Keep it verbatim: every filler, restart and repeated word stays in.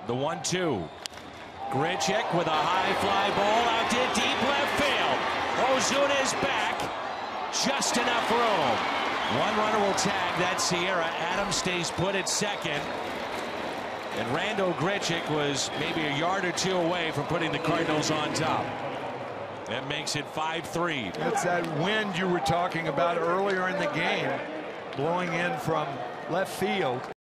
The one two. Grichuk with a high fly ball out to deep left field. Ozuna is back. Just enough room. One runner will tag that Sierra. Adams stays put at second. And Randal Grichuk was maybe a yard or two away from putting the Cardinals on top. That makes it five three. That's that wind you were talking about earlier in the game, blowing in from left field.